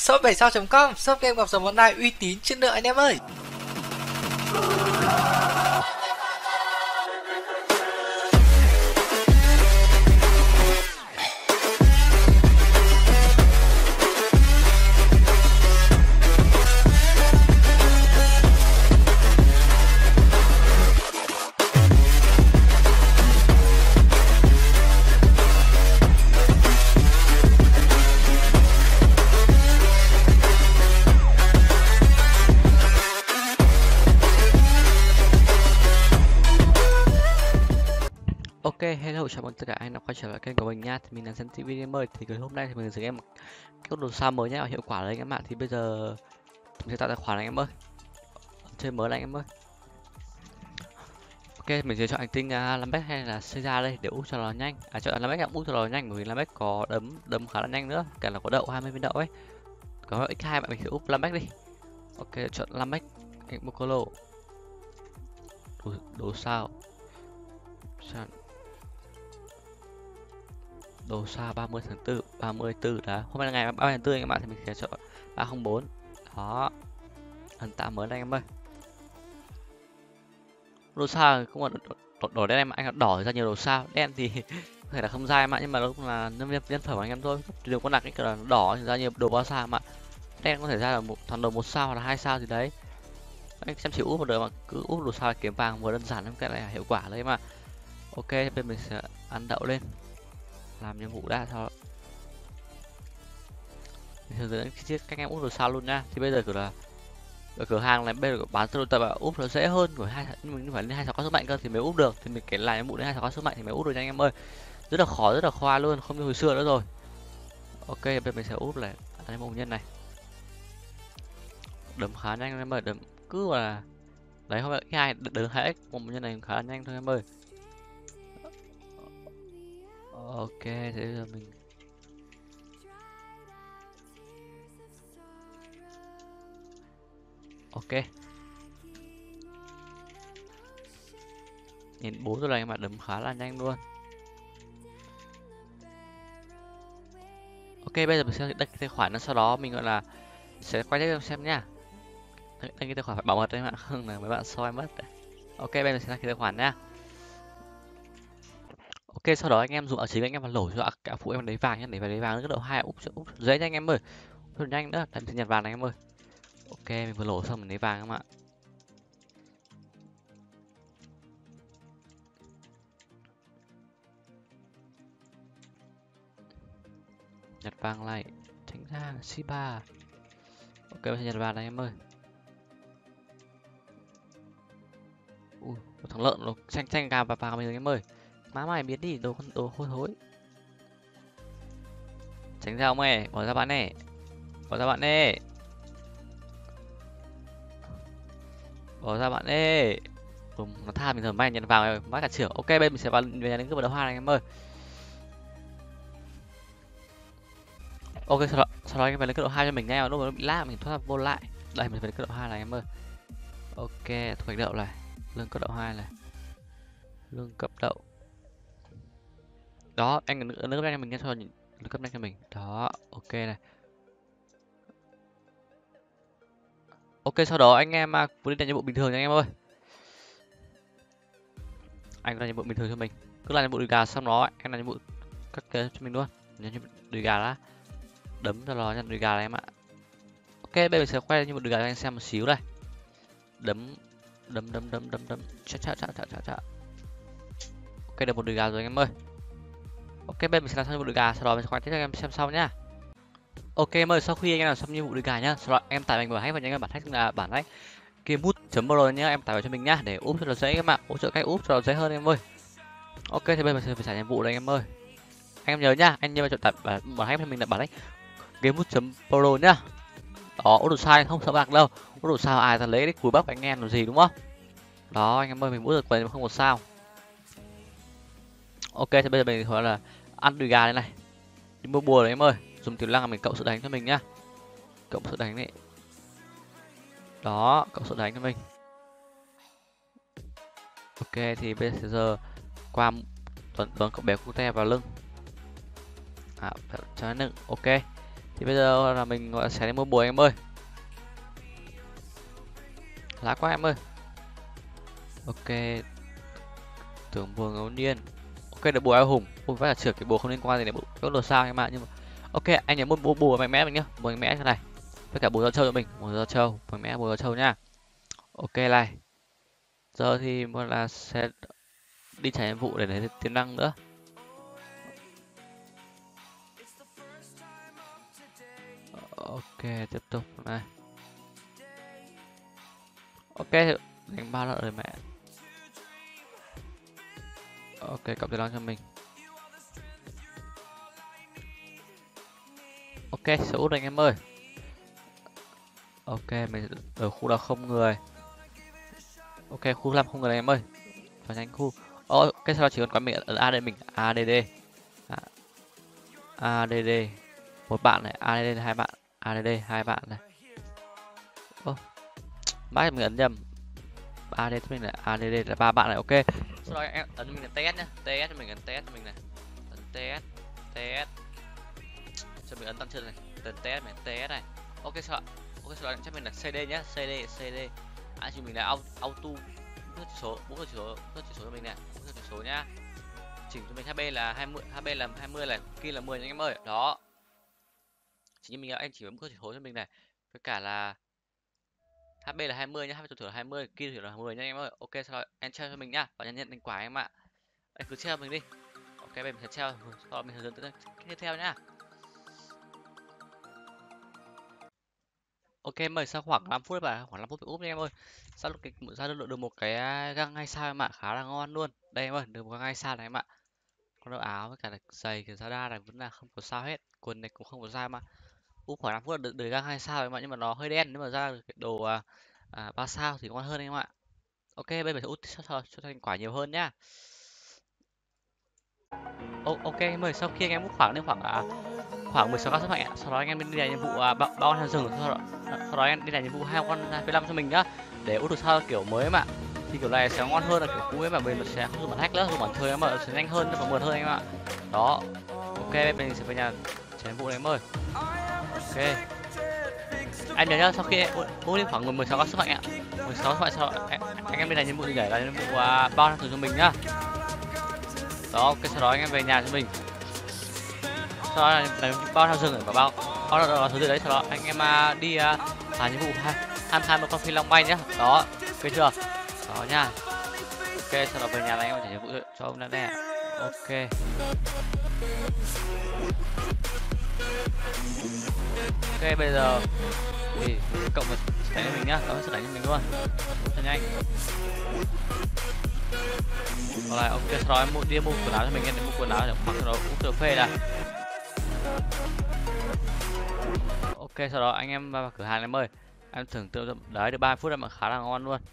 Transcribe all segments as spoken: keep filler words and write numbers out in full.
shop bảy sao chấm com, shop game gặp dòng online uy tín chất lượng anh em ơi. Ok, hello, chào mừng tất cả anh đã quay trở lại kênh của mình nha. Thì mình là Dân ti vi Gamer. Thì cái hôm nay thì mình sẽ em cái đồ sao mới nhá, và hiệu quả đấy anh em ạ. Thì bây giờ mình sẽ tạo tài khoản anh em ơi, chơi mới này anh em ơi. Ok, mình sẽ chọn hành tinh uh, Lambeck hay là Caesar đây để úp cho nó nhanh. À, chọn Lambeck là úp cho nó nhanh, bởi vì Lambeck có đấm đấm khá là nhanh nữa, cả là có đậu hai mươi viên đậu ấy. Có x hai bạn mình sẽ úp Lambeck đi. Ok, chọn Lambeck, cạnh Bocolo. Đồ, đồ sao? Sao? Đồ sao ba mươi tháng tư, ba mươi tư đã. Hôm nay là ngày ba mươi tháng tư anh em ạ, thì mình sẽ chọn ba không bốn. Đó. Ấn tạo mới đây anh em ơi. Đồ sao không còn đỏ, đỏ đen em ạ, anh đỏ ra nhiều đồ sao. Đen thì có thể là không ra em ạ, nhưng mà nó cũng là nhân viên nhân phẩm của anh em thôi. Điều có đặc cái là đỏ thì ra nhiều đồ ba sao em ạ. Đen có thể ra là một thằng đồ một sao hoặc là hai sao gì đấy. Anh xem chịu úp một đời mà cứ úp đồ sao kiếm vàng vừa đơn giản em, cái này là hiệu quả đấy mà. Ok, bên mình sẽ ăn đậu lên. Làm nhiệm vụ đã cho hướng dẫn chi tiết cách em úp đồ sao luôn nha. Thì bây giờ cửa là ở cửa hàng này bây giờ bán tôi tập úp nó dễ hơn của hai mình phải lên hai sáu có sức mạnh cơ thì mới úp được, thì mình kể lại nhiệm vụ đến hai sáu có sức mạnh thì mới úp được nha anh em ơi. Rất là khó, rất là khoa luôn, không như hồi xưa nữa rồi. Ok, bây giờ mình sẽ úp lại anh em nhân này, đấm khá nhanh anh em ơi, đấm cứ là đấy, không phải hai đấm hai x một nhân này khá là nhanh thôi em ơi. Ok, thế bây giờ mình ok nhìn bốn rồi này mà đấm khá là nhanh luôn. Ok, bây giờ mình sẽ đăng ký tài khoản, sau đó mình gọi là sẽ quay tiếp xem nhá. Đăng ký tài khoản phải bảo mật đấy bạn, không là mấy bạn soi mất. Ok, bây giờ mình sẽ đăng ký tài khoản nhá. Ok, sau đó anh em dùng ở chính anh em vào lổ cho cả phụ em lấy vàng nhá, để vào lấy vàng cái độ hai úp úp dễ nhanh anh em ơi, úp nhanh nữa, đánh nhặt vàng này anh em ơi. Ok, mình vừa lổ xong mình lấy vàng em ạ. Nhặt vàng lại, tránh ra xê ba. Ok, mình nhặt vàng này em ơi. Ui, thằng lợn nó xanh xanh gà và vàng mình em ơi. Má mày biến đi, đồ con đồ hôi thối. Tránh ra ông ơi, bỏ ra bạn này. Bỏ ra bạn ơi. Bỏ ra bạn ơi. Đúng, nó tha mình giờ may nhận vào mắt cả trưởng. Ok, bây mình sẽ vào về nhà đến cái bờ hoa này em ơi. Ok, sau đó, sau đó anh em về lên cấp độ hai cho mình nha, lúc mà nó bị lag mình thoát vô lại. Đây mình về lên cấp độ hai này em ơi. Ok, thu hoạch đậu này, lương cấp độ hai này. Lương cấp đậu. Đó, anh nữa nữa anh mình nghe cho lương cấp nhanh cho mình. Đó, ok này. Ok, sau đó anh em à, đi làm nhiệm vụ bình thường nha anh em ơi. Anh làm nhiệm vụ bình thường cho mình. Cứ làm nhiệm vụ đùi gà xong đó em làm nhiệm vụ cắt kế cho mình luôn. Nhấn nhiệm vụ đùi gà đã. Đấm cho nó nhận đùi gà này em ạ. Ok, bây giờ sẽ quay nhiệm vụ đùi gà cho anh xem một xíu này. Đấm đấm đấm đấm đấm đấm chà chà chà chà chà chà. Ok, được một đùi gà rồi anh em ơi. Ok, bây giờ mình sẽ làm xong nhiệm vụ đùi gà, sau đó mình sẽ quay tiếp cho anh em xem sau nhá. Ok em ơi, sau khi anh em làm xong nhiệm vụ đùi gà nhá, sau đó em tải mình vào hack và nhấn bản hack là bản hack gamemood.pro nhá, em tải vào cho mình nhá để úp cho nó dễ các bạn, hỗ trợ cách úp cho nó dễ hơn em ơi. Ok, thì bây giờ mình sẽ phải trả nhiệm vụ đây em ơi. Anh em nhớ nhá, anh nhớ chọn tải bản bản hack cho mình là bản hack gamemood.pro nhá. Đó, úp đồ sai không sợ bạc đâu, úp đồ sao ai ta lấy đấy cùi bắp anh em làm gì đúng không? Đó anh em ơi, mình úp được quầy không một sao. Ok, thì bây giờ mình gọi là ăn đùi gà đây này, đi mua bùa đấy em ơi, dùng tiểu lăng mình cộng sự đánh cho mình nhá, cộng sự đánh này. Đó, cộng sự đánh cho mình. Ok, thì bây giờ qua tuần tuần cậu bé cute vào lưng. À, cho nó nựng. Ok, Thì bây giờ là mình gọi là sẽ đi mua bùa em ơi. Lá quá em ơi. Ok, tưởng bùa ngẫu nhiên. Ok, được bùa ao hùng. Ui, phải là trượt cái bùa không liên quan gì đến bùa đồ sao em ạ. Nhưng mà ok, anh nhớ mua bùa, bùa mạnh mẽ mình nhá, bùa mạnh mẽ thế này. Với cả bùa giao châu cho mình, bùa giao châu, mạnh mẽ bùa giao châu nhá. Ok này. Giờ thì một là sẽ đi trả nhiệm vụ để lấy tiềm năng nữa. Ok, tiếp tục này. Ok, đánh ba lợn rồi mẹ. Ok, cộng tiềm năng cho mình. Ok, sẽ út anh em ơi. Ok, mình ở khu nào không người. Ok, khu năm không người anh em ơi. Phải nhanh khu. Ô, cái sau đó chỉ còn có mình ở a đê mình, a đê đê. À, a đê đê. Một bạn này, a đê đê hai bạn, a đê đê hai bạn này. Ô, mãi mình ấn nhầm. a đê đê mình là a đê đê là ba bạn này, ok. Sau đó em ấn mình là tê ét nhá, tê ét cho mình ấn tê ét cho mình này. Ấn tê ét, tê ét. Cho mình ấn tăng chân này, ấn tê ét mình tê ét này. Ok sau đó, ok sau đó chắc mình là xê đê nhá, xê đê, xê đê. À chỉ mình là auto bốn chỉ số, bốn chỉ số, bốn chỉ số cho mình này, bốn chỉ số nhá. Chỉnh cho mình hát pê là hai mươi, hát pê là hai mươi này, kia là mười nha anh em ơi. Đó. Chỉ như mình anh chỉ bấm cơ chỉ số cho mình này. Với cả là hát pê là hai mươi nhá, hát pê tối thiểu là hai mươi, kia là mười nha anh em ơi. Ok sau đó enter cho mình nhá và nhận nhận thành quả em ạ. Anh cứ treo mình đi. Ok mình sẽ treo, sau đó mình hướng dẫn tiếp theo nhá. Ok mời sau khoảng năm phút và khoảng năm phút úp em ơi. Sau lúc cái ra được được một cái găng hai sao em ạ, khá là ngon luôn. Đây em ơi, được một găng hai sao này em ạ. Con đồ áo với cả là giày cái Zara này vẫn là không có sao hết, quần này cũng không có sao mà. Úp khoảng năm phút là được được găng hai sao em ạ, nhưng mà nó hơi đen, nếu mà ra được cái đồ à, à, ba sao thì ngon hơn em ạ. Ok bây giờ phải út cho, cho, cho thành quả nhiều hơn nhá. Ô, ok em ơi, sau khi anh em úp khoảng đến khoảng à, khoảng mười sáu con sức mạnh ạ, sau đó anh em đi làm nhiệm vụ à, ba ba con heo rừng, sau đó, sau đó em đi làm nhiệm vụ hai con hai phẩy năm cho mình nhá, để út được sao kiểu mới em ạ. Thì kiểu này sẽ ngon hơn là kiểu cũ ấy mà mình sẽ không dùng bản hack nữa, dùng bản chơi em ạ, sẽ nhanh hơn và mượt hơn em ạ. Đó. Ok mình sẽ về nhà trả nhiệm vụ này em ơi. Ok anh nhớ nhá, sau khi út đi khoảng mười sáu con sức mạnh ạ, mười sáu sức mạnh sau đó, anh, anh em đi làm nhiệm vụ gì nhảy là nhiệm vụ à, bao năm cho mình nhá. Đó ok sau đó anh em về nhà cho mình, sau đó là, là bao theo rừng và bao bao đó là thứ gì đấy, sau đó anh em uh, đi uh, làm nhiệm vụ hai hai hai một con phi long bay nhá. Đó ok chưa, đó nha. Ok sau đó về nhà là anh em trả nhiệm vụ cho ông đã nè. Ok ok bây giờ thì cộng với đánh cho mình nhá, cộng với đánh cho mình luôn cho nhanh. Rồi ok sau đó em mua đi mua quần áo cho mình, em mua quần áo để mặc cho nó cũng được phê này. Ok sau đó anh em vào cửa hàng em ơi, em thưởng tượng đấy được ba phút em mà khá là ngon luôn.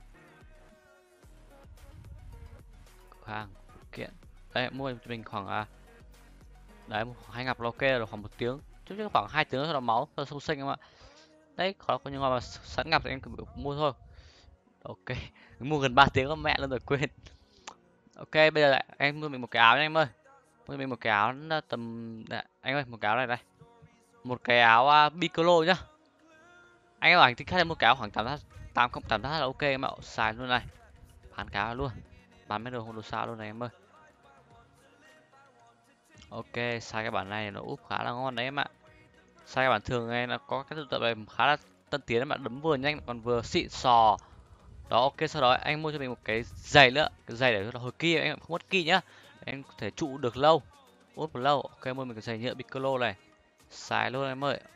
Cửa hàng phụ kiện đây mua cho mình khoảng à, đấy hai ngặp là ok rồi, khoảng một tiếng chứ chứ khoảng hai tiếng cho nó máu cho sâu sinh em ạ. Đấy khó có những mà sẵn ngặp thì em cứ mua thôi. Ok mua gần ba tiếng con mẹ luôn rồi quên. Ok bây giờ lại anh mua mình một cái áo nha em ơi, mua mình một cái áo tầm đấy, anh ơi một cái áo này đây, một cái áo uh, Piccolo nhá. Anh em bảo anh thích khách một cái áo khoảng tám tám cộng tám là ok em ạ, xài luôn này, bán cá luôn, bán mấy đồ không đồ sao luôn này em ơi. Ok xài cái bản này nó úp khá là ngon đấy em ạ. Xài cái bản thường này nó có cái tự này khá là tân tiến em ạ, đấm vừa nhanh còn vừa xịn sò. Đó ok sau đó anh mua cho mình một cái giày nữa, cái giày để là hồi kia anh không mất kỳ nhá, em có thể trụ được lâu, úp được lâu. Ok mua mình cái giày nhựa Piccolo này, xài luôn em ơi.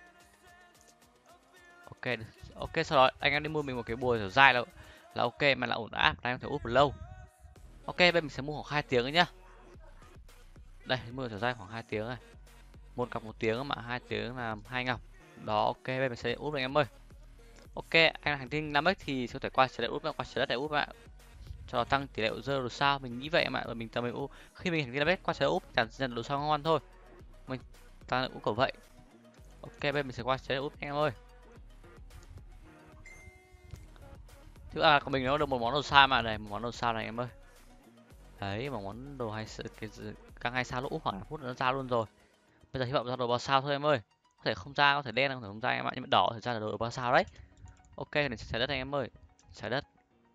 Ok ok sau đó anh em đi mua mình một cái bùa kiểu dai là là ok mà là ổn áp, anh em thể úp được lâu. Ok bây giờ mình sẽ mua khoảng hai tiếng ấy nhá. Đây mua kiểu dai khoảng hai tiếng này, một cặp một tiếng mà hai tiếng là hai ngọc. Đó ok bây giờ mình sẽ úp anh em ơi. Ok anh hành tinh năm x thì có thể qua trái đất úp qua trái đất để úp ạ, cho tăng tỷ lệ rơi đồ sao, mình nghĩ vậy mà, rồi mình tầm mình úp khi mình hành tinh năm x qua trái đất úp chẳng dần đồ sao ngon thôi, mình tăng úp kiểu vậy. Ok bây giờ mình sẽ qua trái đất úp anh em ơi. Thứ à của mình nó được một món đồ sao mà này, một món đồ sao này em ơi. Đấy một món đồ hay cái căng hai sao lúc úp khoảng phút nó ra luôn rồi. Bây giờ hy vọng ra đồ bao sao thôi em ơi. có thể không ra, có thể đen, có thể không ra em ạ, nhưng mà đỏ thì ra là đồ ba sao đấy. Ok, này trái đất anh em ơi, trái đất.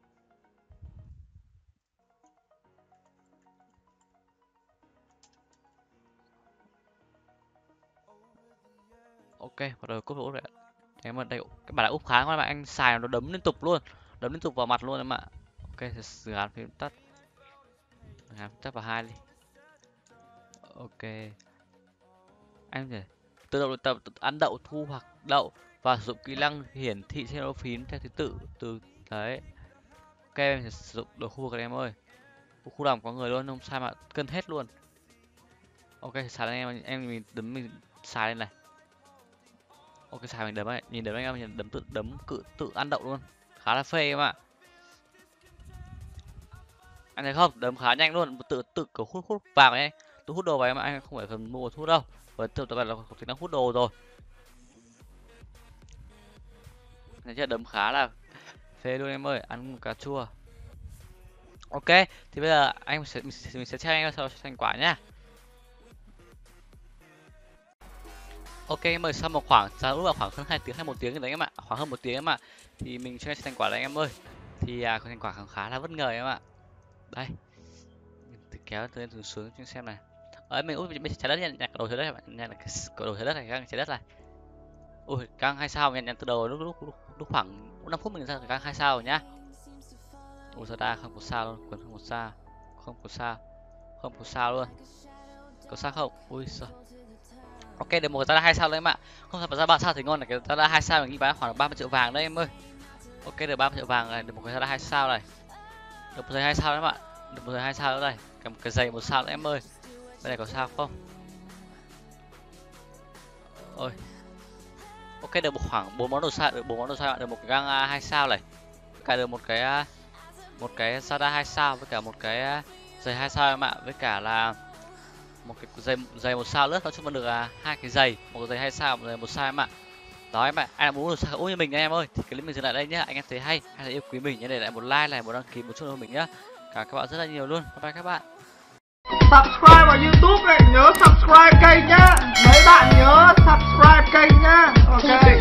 Ok, bắt đầu cúp úp rồi. Em ơi, đây cái bản là úp kháng các bạn, anh xài nó đấm liên tục luôn, đấm liên tục vào mặt luôn em ạ. Ok, dự án phím tắt, dự án phím tắt vào hai đi. Ok, anh thể tự động tập ăn đậu, thu hoặc đậu và sử dụng kỹ năng hiển thị trên ô phím theo thứ tự từ đấy. Ok, em sẽ sử dụng đồ khu các em ơi, khu đồng có người luôn, không sai mà cân hết luôn. Ok, xài lên em, em mình đấm mình xài lên này. Ok, xài mình đấm ấy, nhìn đấm anh em, nhìn đấm tự đấm cự tự ăn đậu luôn, khá là phê em ạ. Anh thấy không, đấm khá nhanh luôn, tự tự kiểu hút hút vàng ấy, tự hút đồ vào em ạ, anh không phải cần mua hút đâu, và tự tập là tính năng hút đồ rồi. Này chưa, đấm khá là phê luôn em ơi, ăn một cà chua. Ok, thì bây giờ anh sẽ mình sẽ, mình sẽ check anh sau thành quả nhá. Ok em ơi, sau một khoảng ra lúc vào khoảng hơn hai tiếng hay một tiếng đấy em ạ, khoảng hơn một tiếng em ạ, thì mình cho thành quả đấy em ơi. Thì à, có thành quả khá là bất ngờ em ạ. Đây, mình kéo từ lên từ xuống cho xem này. Ở mình út bên trái đất nhặt nhặt đồ trái đất, nhặt cái đồ trái đất này, cái trái đất này. Ui, căng hai sao, nhặt nhặt từ đầu lúc lúc lúc, lúc khoảng năm phút mình ra căng hai sao rồi nhá. Ui sao ta, không có sao luôn, còn không có sao, không có sao, không có sao luôn, có sao không? Ui sao? Ok, được một ra hai sao đấy em ạ, không sao ra ba sao thì ngon này, cái ra hai sao mình nghĩ bán khoảng ba mươi triệu vàng đấy em ơi. Ok, được ba mươi triệu vàng này, được một cái ra hai sao này, được một giày hai sao đấy em ạ, được một giày hai sao nữa đây, cầm cái giày một sao nữa em ơi. Đây này có sao không? Ôi, ok, được một khoảng bốn món đồ sao, được bốn món đồ sao, được một cái găng hai sao này, cả được một cái một cái Zara hai sao với cả một cái giày hai sao em ạ, với cả là một cái giày giày một sao nữa, nói chung là được à, hai cái giày, một cái giày hai sao, một giày một sao em ạ. Đó em ạ, ai muốn được sao ú như mình em ơi, thì clip mình dừng lại đây nhá. Anh em thấy hay hay là yêu quý mình nhớ để lại một like này, một đăng ký, một chút cho mình nhá. Cảm ơn các bạn rất là nhiều luôn. Bye bye các bạn. Subscribe vào YouTube này, nhớ subscribe kênh nhá. Mấy bạn nhớ subscribe kênh nhá. Ok.